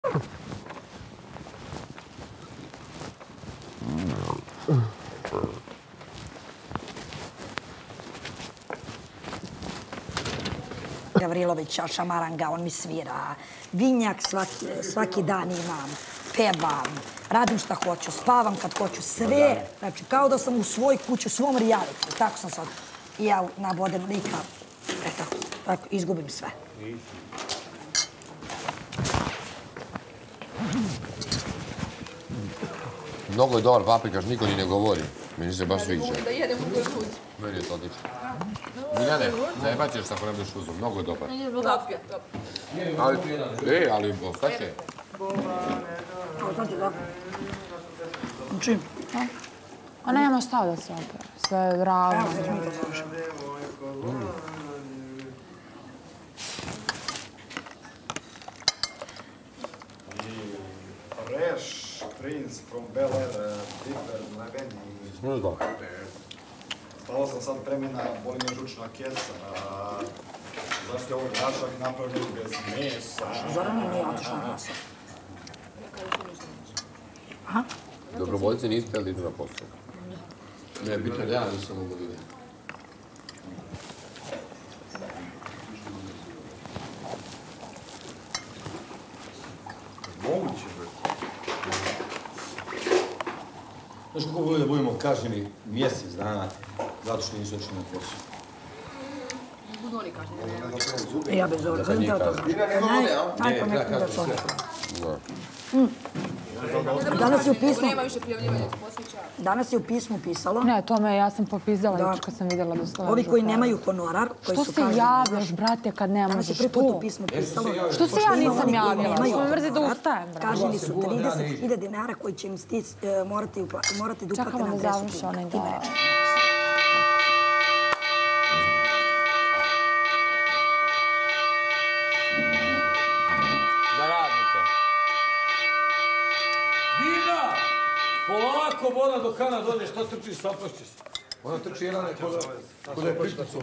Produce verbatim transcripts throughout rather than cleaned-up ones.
Gavrilović, šamaranga, on mi svira. Vinjak svaki dan imam. Pevam, radim šta hoću, spavam kad hoću, sve. Znači, kao da sam u svoj kući, u svom realitu. Tako sam sad. I ja nabodem lika. Eto, tako, izgubim sve. Mnogo je dobar paprikaš, niko ni ne govori. Meni se baš sviđa. Da jedem u tvoj kući. Meni je to odlično. Miljane, zajebat ćeš ako ne budeš uzom, mnogo je dobar. Dobro, dobro. E, ali ostaće. Čim? A nema šta da se opere. Sve je ravno. Fresh Prince from Bel Air, Piper, Nagani. Stalo sam sad premjena, boli me žučna keca. Zašto je ovo grašak napravljen bez mesa? Zorana nije otišla na posao. Aha. Dobrovoljci nisu htjeli idu na posao. Ne, bitno da ja nisam mogu vidjeti. Moguće, bre. Znaš kako voli da budemo kažnjeni mjesec dana zato što nisu otišli na posao? Budu oni kažnjeni. Ja bez ovdje. Kada njih kažnjeni? Najpametnije da su ovdje. Danas je u pismu... Nema više prijavljivanja od posjeća. Danas je u pismu pisalo... Ne, to me, ja sam popizdala jučer kad sam vidjela da stoje. Ovi koji nemaju honorar, koji su kažnjeni. Što se javljaš, brate, kad nemaš? Danas je prvi put u pismu pisalo... Što se ja nisam javljala? Što me mrzi da ustajem, brate? Kažnjeni su trideset hiljada dinara koji će im morati da uplate na adresu knjiga. Čekamo da završi onaj da... Polako voda do kana dođe, šta trčiš, sapašće se. Ona trči jedan kod je pišnicu.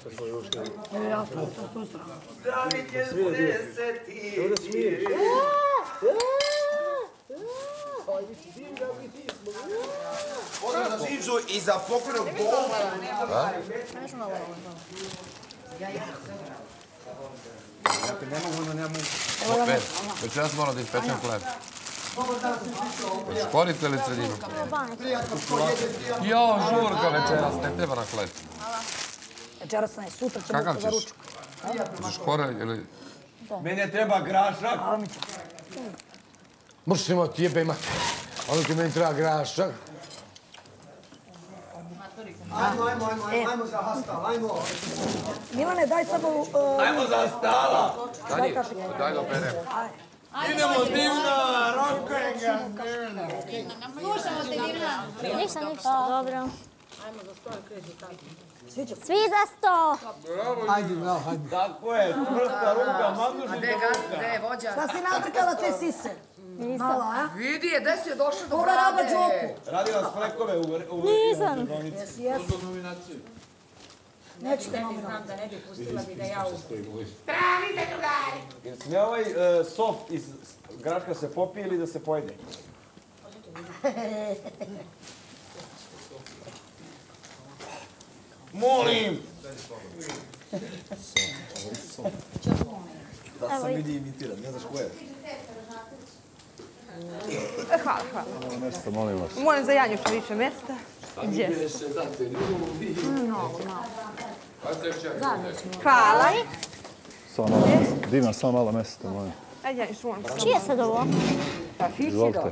David je deseti. Ovdje smiješ. Oda na živžu i za pokojnog Boga. Ne mogu da nemam... Opet, večeras moram da ispečem hleb. Škorite li sredinu? Jo, žurka večeras, ne treba na hleb. Večeras ne, sutra ćemo Kakav za ćeš? ručak. Ćeš škore ili... Mene treba grašak. Mršimo ti jebe imate. Ono ti meni treba grašak. Ajmo, ajmo, ajmo, ajmo za hastal, ajmo. Milane, daj samo... Ajmo za stala. Dani, daj da operem. Idemo divna, rokenga. Slušamo te, Dirna. Ništa, ništa, dobro. Ajmo za sto i kreći tako. Svi za sto. Hajde, no, hajde. Tako je, čvrsta ruka, manduži Gde je vođa? Šta si natrkala te sise? Malo, a? Vidi je, gde si je došla do Koga raba brade? džoku? Radila splekove u... Nisam. Jesi, jesi. Nećete nominalno. Znam da ne bi pustila bi da ja u... Smije ovaj soft iz graška se popije ili da se pojede? Molim! Da sam vidi imitiran, ne znaš ko je. Hvala, hvala. Malo mjesto, molim vas. Molim za Janjuša više mjesta. Gdje? Hvala. Samo malo, Divna, samo malo mjesto, molim. Ajde, Janjuš, molim. Čije sad ovo? Izvolite.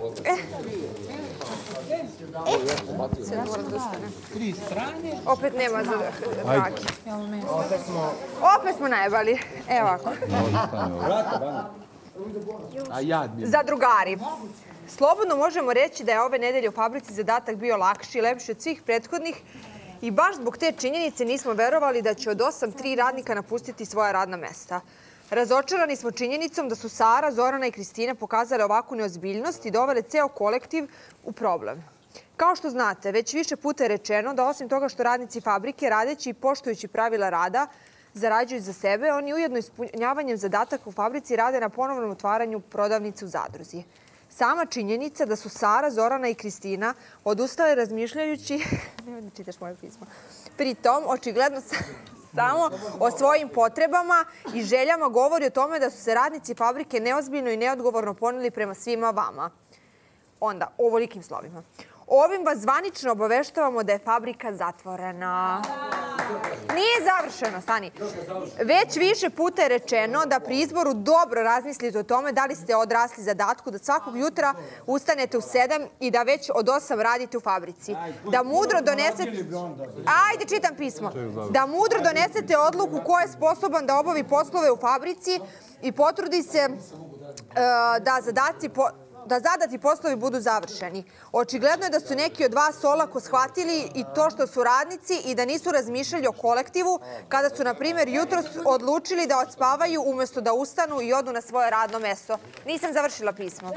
Tri strane. Opet nema za dragi. Opet smo najebali. Evo ovako. Za drugari. Slobodno možemo reći da je ove nedelje u fabrici zadatak bio lakši i lepši od svih prethodnih i baš zbog te činjenice nismo verovali da će od osam tri radnika napustiti svoja radna mesta. Razočarani smo činjenicom da su Sara, Zorana i Kristina pokazale ovakvu neozbiljnost i dovele ceo kolektiv u problem. Kao što znate, već više puta je rečeno da osim toga što radnici fabrike, radeći i poštujući pravila rada, zarađuju za sebe, oni ujedno ispunjavanjem zadataka u fabrici rade na ponovnom otvaranju prodavnice u zadruzi. Sama činjenica da su Sara, Zorana i Kristina odustale razmišljajući, ne da čitaš moje pismo, pri tom očigledno samo o svojim potrebama i željama govori o tome da su se radnici fabrike neozbiljno i neodgovorno poneli prema svima vama. Onda, ovolikim slovima. Ovim vas zvanično obaveštavamo da je fabrika zatvorena. Nije završeno, stani. Već više puta je rečeno da pri izboru dobro razmislite o tome da li ste odrasli zadatku, da svakog jutra ustanete u sedam i da već od osam radite u fabrici. Da mudro donesete... Ajde, čitam pismo. Da mudro donesete odluku ko je sposoban da obavi poslove u fabrici i potrudi se da zadaci... da zadati poslovi budu završeni. Očigledno je da su neki od vas olako shvatili i to što su radnici i da nisu razmišljali o kolektivu kada su, na primjer, jutros odlučili da odspavaju umjesto da ustanu i odu na svoje radno mesto. Nisam završila pismo.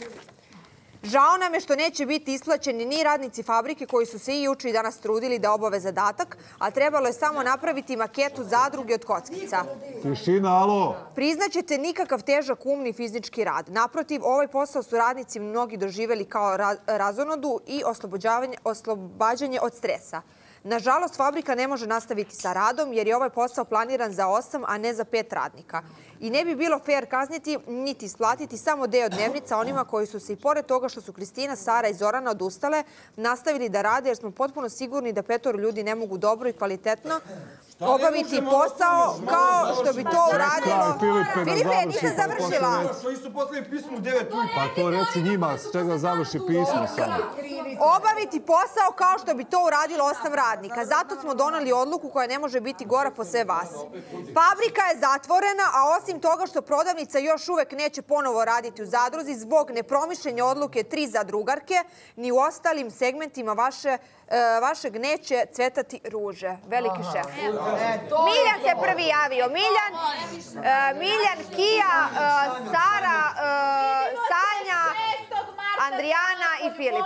Žao nam je što neće biti isplaćeni ni radnici fabrike koji su se i juče i danas trudili da obave zadatak, a trebalo je samo napraviti maketu zadruge od kockica. Tišina, alo! Priznaćete nikakav težak umni fizički rad. Naprotiv, ovaj posao su radnici mnogi doživjeli kao razonodu i oslobađanje od stresa. Nažalost, fabrika ne može nastaviti sa radom jer je ovaj posao planiran za osam, a ne za pet radnika. I ne bi bilo fair kazniti niti isplatiti samo deo dnevnica onima koji su se i pored toga što su Kristina, Sara i Zorana odustale, nastavili da rade jer smo potpuno sigurni da petoro ljudi ne mogu dobro i kvalitetno obaviti posao kao što bi to uradilo... Filipe, nisam završila. Što isto poslali pismo u devet ujutru? Pa to reci njima, s čega završi pismo samo. Obaviti posao kao što bi to uradilo osam radnika. Zato smo donali odluku koja ne može biti gora po sve vas. Fabrika je zatvorena, a osim toga što prodavnica još uvek neće ponovo raditi u zadruzi zbog nepromišljenja odluke tri zadrugarke, ni u ostalim segmentima vaše vašeg neće cvetati ruže. Veliki šef. Miljan se prvi javio. Miljan, Miljan, Kija, Sara, Sanja, Andrijana i Filip.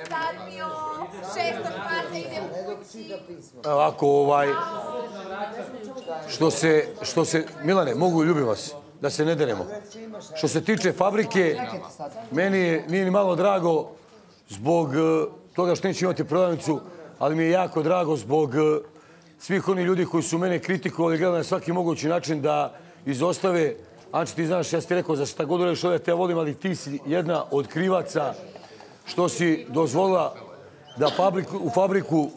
Ovako, ovaj... Što se... Milane, mogu i ljubim vas, da se ne deremo. Što se tiče fabrike, meni nije ni malo drago zbog toga što neće imati prodavnicu, ali mi je jako drago zbog svih onih ljudi koji su mene kritikovali, gledali na svaki mogući način da izostave. Anči, ti znaš, ja si ti rekao za šta god uradiš ovdje, te volim, ali ti si jedna od krivaca što si dozvolila da u fabriku...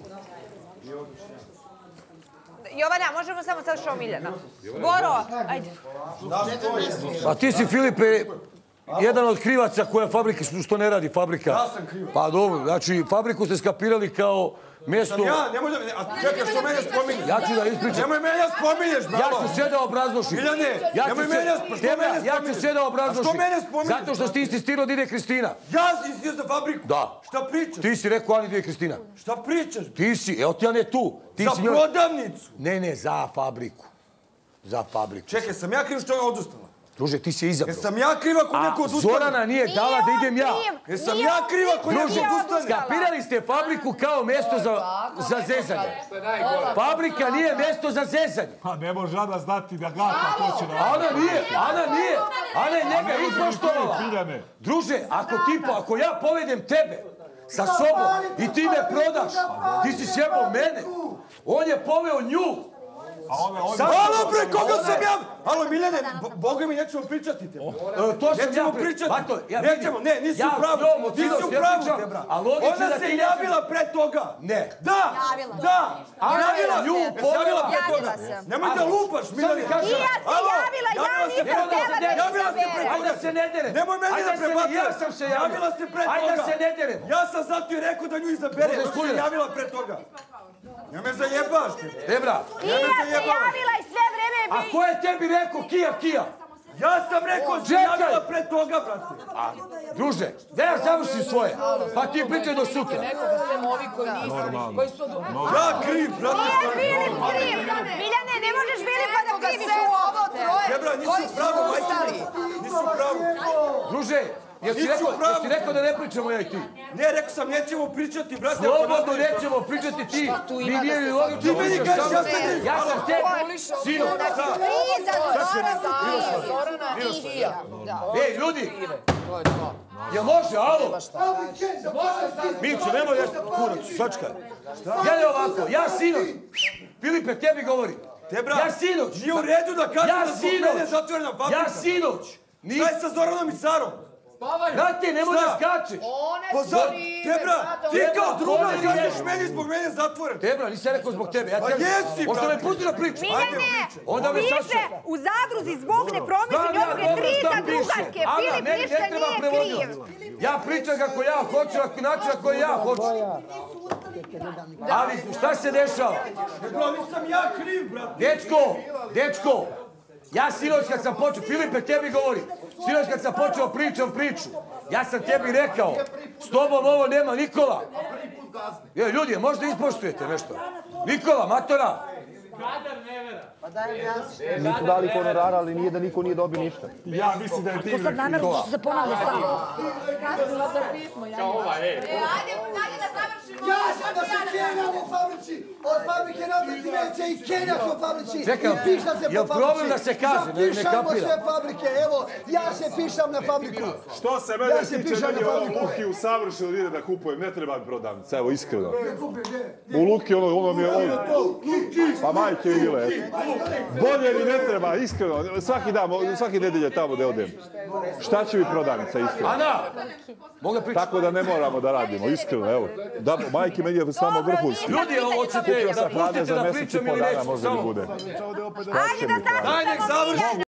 Jovana, možemo samo sad što Miljana. Boro, ajde. A ti si, Filipe, jedan od krivaca koja fabrika, što ne radi fabrika. Ja sam krivac. Pa dobro, znači fabriku ste skapirali kao mjesto... Sam ja, nemoj da... A čekaj, što mene spominješ? Ja ću da ispričam. Nemoj mene spominješ, bravo. Ja ću sve da obrazlošim. Miljane, nemoj mene spominješ. Ja ću sve da obrazlošim. A što mene spominješ? Zato što si insistirao da ide Kristina. Ja si insistirao za fabriku? Da. Šta pričaš? Ti si rekao, Ani, ide Kristina. Šta pričaš? Ti si, evo ti ja ne tu. Za prodavnicu? Ne, ne, za fabriku. Za fabriku. Čekaj, sam ja kriv što je odustala? Druže, ti si je izabrao. Jesam ja kriva ko neko odustane? A Zorana nije dala da idem ja. Jesam ja kriva ko neko odustane? Druže, skapirali ste fabriku kao mjesto za zezanje. Fabrika nije mjesto za zezanje. Pa ne može Ana znati da gata ko će na... Ana nije, Ana nije. Ana je njega ispoštovala. Druže, ako ti, ako ja povedem tebe sa sobom i ti me prodaš, ti si sjebao mene. On je poveo nju. Alo, pre, koga sam ja? Alo, Miljane, Boga mi nećemo pričati te. Nećemo pričati. Nećemo, ne, nisi u pravu. Nisi u pravu te, bra. Ona se javila pre toga. Ne. Da, da. Javila nju, povela pre toga. Nemoj da lupaš, Miljane. I ja se javila, ja nisam tela da Javila se pre toga. Ajde da se ne derem. Nemoj meni da prebacuješ. Ja sam se javila. Javila se pre toga. Ajde da se ne derem. Ja sam zato i rekao da nju izabere. Ona se javila pre toga. Ja me zajebaš ti. Debra. Kija se javila i sve vreme je... A ko je tebi rekao Kija, Kija? Ja sam rekao se javila pre toga, brate. Druže, da ja završim svoje. Pa ti pričaj do sutra. Nekoga sem ovi koji nisu, koji su... Ja kriv, brate. Nije Filip kriv. Miljane, ne možeš Filipa da kriviš u ovo troje. Debra, nisu pravu, majke. Nisu pravu. Druže, Jesi rekao da ne pričamo ja i ti? Ne, rekao sam, nećemo pričati, brate. Slobodno nećemo pričati ti. Mi nije ni logično. Ti meni kažeš, ja sam ne... Ja sam te... Sino. Zorana i ja. Ej, ljudi! Jel može, alo? Mićo, nemoj jesti kurac, sačkaj. Gledaj ovako, ja sinoć, Filipe, tebi govori. Ja sinoć. Nije u redu da kažem da zbog mene je zatvorena fabrika. Ja sinoć. Šta je sa Zoranom i Sarom? Brate, nemoj da skačeš. Pa za... Tebra, ti kao druga kažeš meni zbog mene zatvoren. Tebra, nisam rekao zbog tebe. Pa jesi, brate. Možda me pusti da pričam. Miljane, Onda me piše saslušaj. u zadruzi zbog nepromišljenih odluke tri zadrugarke. Filip ništa nije kriv. Ja pričam kako ja hoću, ako način kako ja hoću. Ali šta se dešava? Bro, nisam ja kriv, brate. Dečko, dečko, ja sinoć kad sam počeo, Filipe tebi govori, sinoć kad sam počeo pričam priču, ja sam tebi rekao, s tobom ovo nema Nikola. Je, ljudi, možda ispoštujete nešto. Nikola, matora. Kadar nevera. Pa daj jasno. Nisu dali honorar, ali nije da niko nije dobio ništa. Ja mislim da je ti... To sad namjerno što se ponavlja stavno. Kasnila za pismo, ja Kao ova, ej. Ajde, ajde da završimo. Ja sam da se kenjam u fabrici. Od fabrike napreti veće i kenjam u fabrici. Čekaj, je li problem da se kaže? Ne Zapišamo kapiram. sve fabrike. Evo, ja se pišam na fabriku. Što se mene tiče, meni je ono Luki u savršeno ide da kupujem. Ne treba mi prodavnica, evo iskreno. U Luki ono mi je ovo... Pa majke Ile, bolje mi ne treba, iskreno. Svaki dan, svaki nedelje tamo da odem. Šta će mi prodavnica, iskreno? Ana! Mogu pričati? Tako da ne moramo da radimo, iskreno, evo. Da, majke, meni je samo vrhunski. Ljudi, hoćete da pustite da pričam ili neću? Možda mi bude. Ajde da završimo.